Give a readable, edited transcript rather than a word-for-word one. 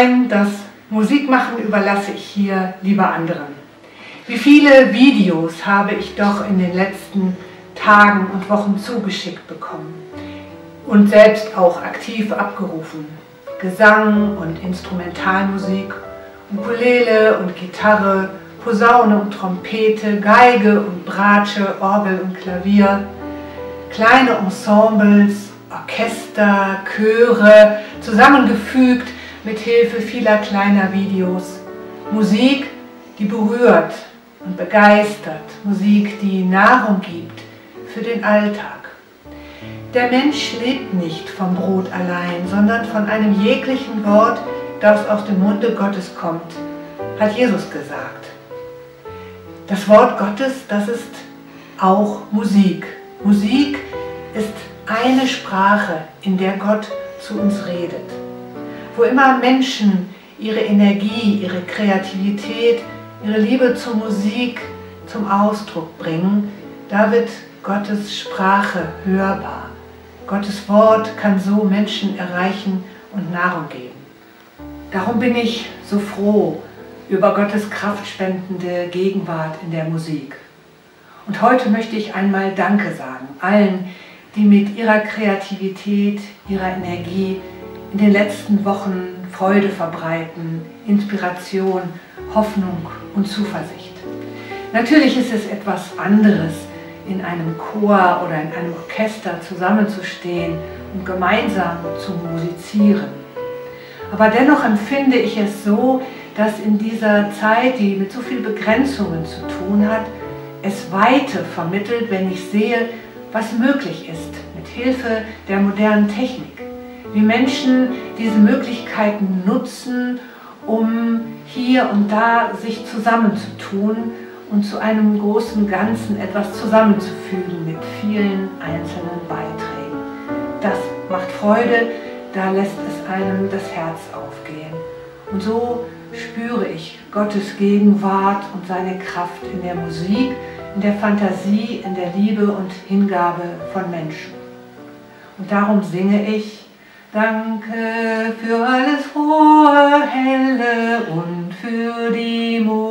ein, das Musikmachen überlasse ich hier lieber anderen. Wie viele Videos habe ich doch in den letzten Tagen und Wochen zugeschickt bekommen und selbst auch aktiv abgerufen. Gesang und Instrumentalmusik, Ukulele und Gitarre, Posaune und Trompete, Geige und Bratsche, Orgel und Klavier, kleine Ensembles, Orchester, Chöre, zusammengefügt mit Hilfe vieler kleiner Videos. Musik, die berührt und begeistert, Musik, die Nahrung gibt für den Alltag. Der Mensch lebt nicht vom Brot allein, sondern von einem jeglichen Wort, das aus dem Munde Gottes kommt, hat Jesus gesagt. Das Wort Gottes, das ist auch Musik. Musik ist eine Sprache, in der Gott zu uns redet. Wo immer Menschen ihre Energie, ihre Kreativität, ihre Liebe zur Musik zum Ausdruck bringen, da wird Gottes Sprache hörbar. Gottes Wort kann so Menschen erreichen und Nahrung geben. Darum bin ich so froh über Gottes kraftspendende Gegenwart in der Musik. Und heute möchte ich einmal Danke sagen, allen, die mit ihrer Kreativität, ihrer Energie in den letzten Wochen Freude verbreiten, Inspiration, Hoffnung und Zuversicht. Natürlich ist es etwas anderes, in einem Chor oder in einem Orchester zusammenzustehen und gemeinsam zu musizieren. Aber dennoch empfinde ich es so, dass in dieser Zeit, die mit so vielen Begrenzungen zu tun hat, es Weite vermittelt, wenn ich sehe, was möglich ist mit Hilfe der modernen Technik. Wie Menschen diese Möglichkeiten nutzen, um hier und da sich zusammenzutun und zu einem großen Ganzen etwas zusammenzufügen mit vielen einzelnen Beiträgen. Das macht Freude, da lässt es einem das Herz aufgehen. Und so spüre ich Gottes Gegenwart und seine Kraft in der Musik, in der Fantasie, in der Liebe und Hingabe von Menschen. Und darum singe ich: Danke für alles Hohe, Helle und für die